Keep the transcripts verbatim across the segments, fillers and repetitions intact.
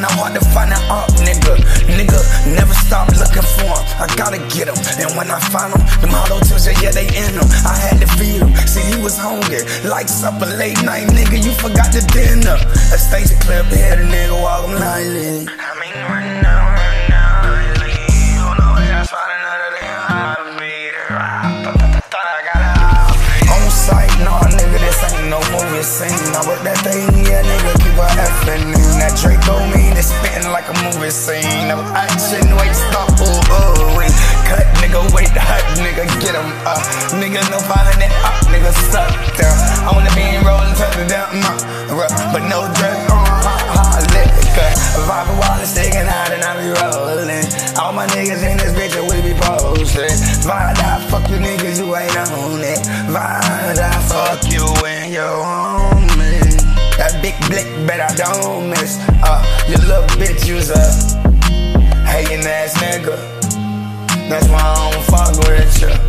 kinda hard to find an up, nigga. Nigga, never stop looking for him. I gotta get him. And when I find him, them hollow tips, yeah, they in him. I had to feed him. See, he was hungry. Like supper late night, nigga, you forgot the dinner. A stage clip, had a nigga walk him nightly. I mean, right now, right now, lately. Hold on, I found another thing out of me. Thought I got it on sight, nah, nigga, this ain't no movie scene. I work that thing, yeah, nigga, keep a effing in. That Draco mean, it's spitting like a movie scene. No action, wait, stop, ooh, ooh, wait. Cut, nigga, wait, hut, nigga, get him up. Nigga, no five hundred up, nigga, stuck there. I wanna be rolling, touch it down, uh, but no drug on hot, hot liquor. Vibe while it's sticking out and I be rolling. All my niggas in this bitch, we be posting. Vibe, I fuck you niggas, you ain't on it. Vibe, I fuck you when you're on me. That big blick, bet I don't miss. Uh, you little bitch, you's a hating ass nigga. That's why I don't fuck with you.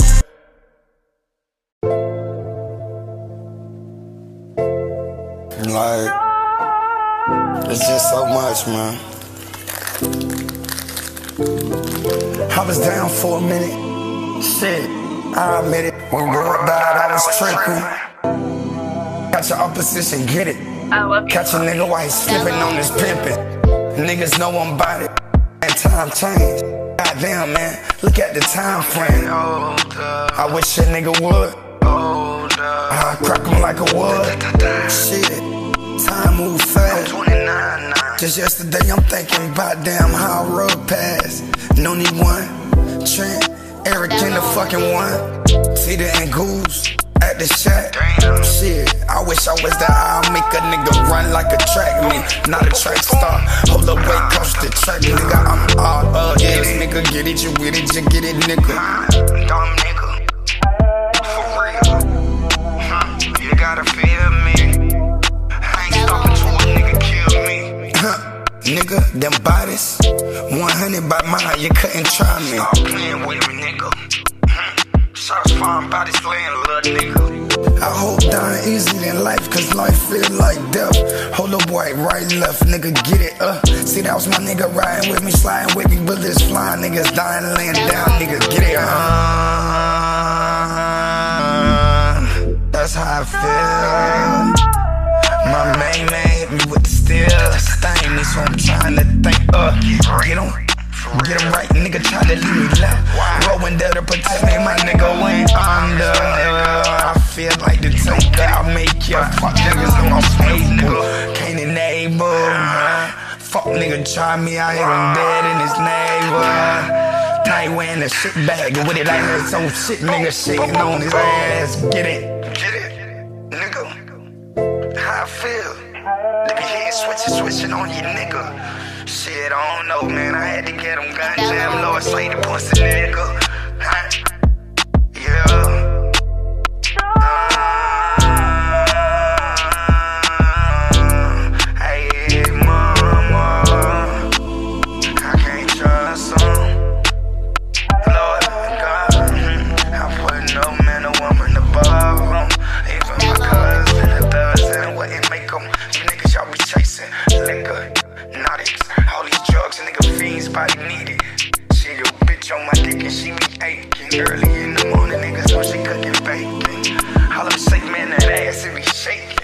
Like, it's just so much, man. I was down for a minute. Shit, I admit it. When God died, I was tripping. Catch your opposition, get it. Catch a nigga while he's slipping on his pimpin'. Niggas know I'm about it. And time changed. Goddamn, man, look at the time frame. I wish a nigga would. I crack him like a wood. Shit, time move fast. Just yesterday I'm thinking about damn how I rode past. No need one. Trent, Eric in the fucking one. Tita and Goose at the shack. Shit, I wish I was there. I'll make a nigga run like a track me, not a track star. Hold up, wait, coach the track, nigga. I'm all uh, yes, nigga. Get it, you with it, you get it, nigga. Dumb nigga, for real. Huh, you gotta feel me. I ain't stopping till a nigga kill me. Huh, nigga, them bodies, one hundred by mine, you couldn't try me. Stop playing with me, nigga. Shots firing bodies slaying, little nigga. I hope dying easier than life, cause life feel like death. Hold up, white, right, left, nigga, get it up. See, that was my nigga riding with me, sliding with me, bullets flying, niggas dying, laying down, niggas, get it up. That's how I feel. My main man hit me with the steel, stain me, so I'm trying to think, uh, get on. Get him right, nigga, try to leave me left. Rolling there to protect me, my nigga went under. I feel like the taker, I'll make you. Fuck niggas, know I'm paid, nigga. Can't enable, man. Fuck nigga, try me, I hit him dead in his neighbor. Now he wearing a shit bag with it like that, some shit nigga shaking on his ass. Get it, get it, nigga. How I feel? Nigga, he ain't switching, switching on you, nigga. Shit, I don't know, man. I had to get him goddamn Lord say the pussy nigga. Huh? Yeah. Uh, hey, mama, I can't trust him. Lord God, I put no man or woman above him. Even my cousin, the thugs, and what it make them. You niggas, y'all be chasing liquor. All these drugs and nigga fiends body need it. She your bitch on my dick and she be aching. Early in the morning niggas know she cooking bacon. All them sick man that ass it be shaking.